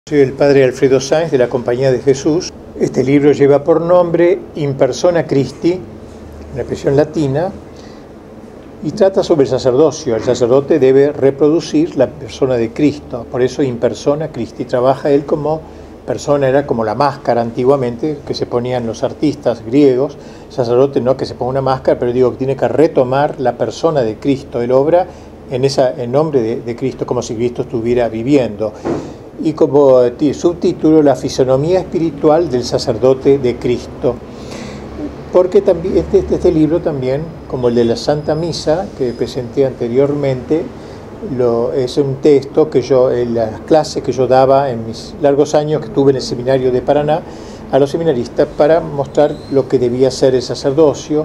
Soy el padre Alfredo Sáenz de la Compañía de Jesús. Este libro lleva por nombre In Persona Christi, una expresión latina, y trata sobre el sacerdocio. El sacerdote debe reproducir la persona de Cristo, por eso In Persona Christi. Trabaja él como persona, era como la máscara antiguamente que se ponían los artistas griegos. El sacerdote no que se ponga una máscara, pero digo que tiene que retomar la persona de Cristo. Él obra en nombre de Cristo, como si Cristo estuviera viviendo. Y como subtítulo, la fisonomía espiritual del sacerdote de Cristo. Porque también este libro también, como el de la Santa Misa, que presenté anteriormente, es un texto que yo, en las clases que yo daba en mis largos años que estuve en el seminario de Paraná, a los seminaristas para mostrar lo que debía ser el sacerdocio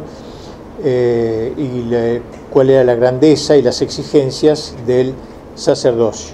cuál era la grandeza y las exigencias del sacerdocio.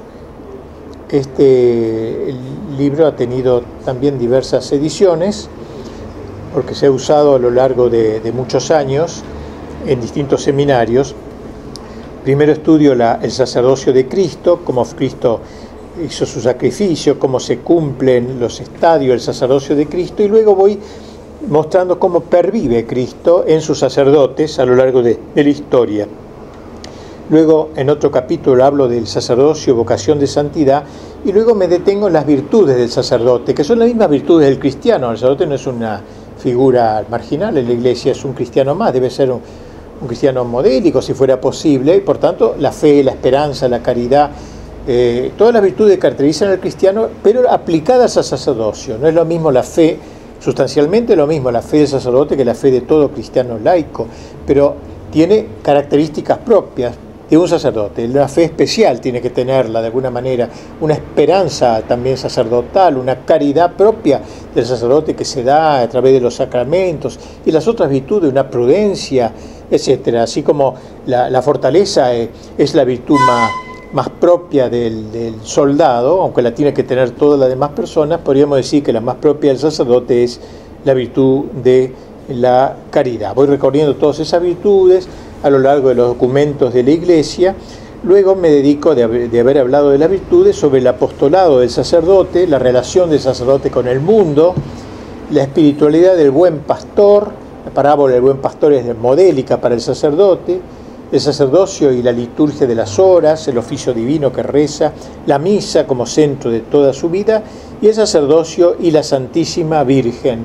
Este libro ha tenido también diversas ediciones, porque se ha usado a lo largo de muchos años en distintos seminarios. Primero estudio el sacerdocio de Cristo, cómo Cristo hizo su sacrificio, cómo se cumplen los estadios del sacerdocio de Cristo, y luego voy mostrando cómo pervive Cristo en sus sacerdotes a lo largo de la historia. Luego, en otro capítulo, hablo del sacerdocio, vocación de santidad, y luego me detengo en las virtudes del sacerdote, que son las mismas virtudes del cristiano. El sacerdote no es una figura marginal en la iglesia, es un cristiano más, debe ser un cristiano modélico, si fuera posible, y por tanto, la fe, la esperanza, la caridad, todas las virtudes caracterizan al cristiano, pero aplicadas al sacerdocio. No es lo mismo la fe, sustancialmente lo mismo la fe del sacerdote que la fe de todo cristiano laico, pero tiene características propias de un sacerdote. La fe especial tiene que tenerla de alguna manera, una esperanza también sacerdotal, una caridad propia del sacerdote que se da a través de los sacramentos, y las otras virtudes, una prudencia, etcétera. Así como la fortaleza es la virtud más propia del soldado, aunque la tiene que tener todas las demás personas, podríamos decir que la más propia del sacerdote es la virtud de la caridad. Voy recorriendo todas esas virtudes a lo largo de los documentos de la Iglesia. Luego me dedico, de haber hablado de las virtudes, sobre el apostolado del sacerdote, la relación del sacerdote con el mundo, la espiritualidad del buen pastor. La parábola del buen pastor es modélica para el sacerdote, el sacerdocio y la liturgia de las horas, el oficio divino que reza, la misa como centro de toda su vida, y el sacerdocio y la Santísima Virgen.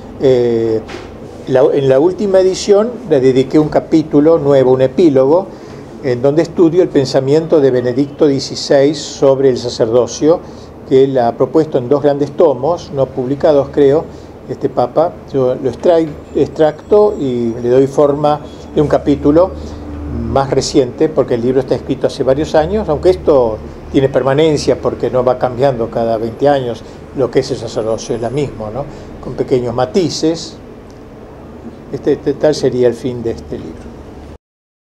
En la última edición le dediqué un capítulo nuevo, un epílogo, en donde estudio el pensamiento de Benedicto XVI sobre el sacerdocio, que él ha propuesto en 2 grandes tomos, no publicados creo, este Papa. Yo lo extracto y le doy forma de un capítulo más reciente, porque el libro está escrito hace varios años, aunque esto tiene permanencia porque no va cambiando cada 20 años, lo que es el sacerdocio es la misma, ¿no? Con pequeños matices. Tal sería el fin de este libro.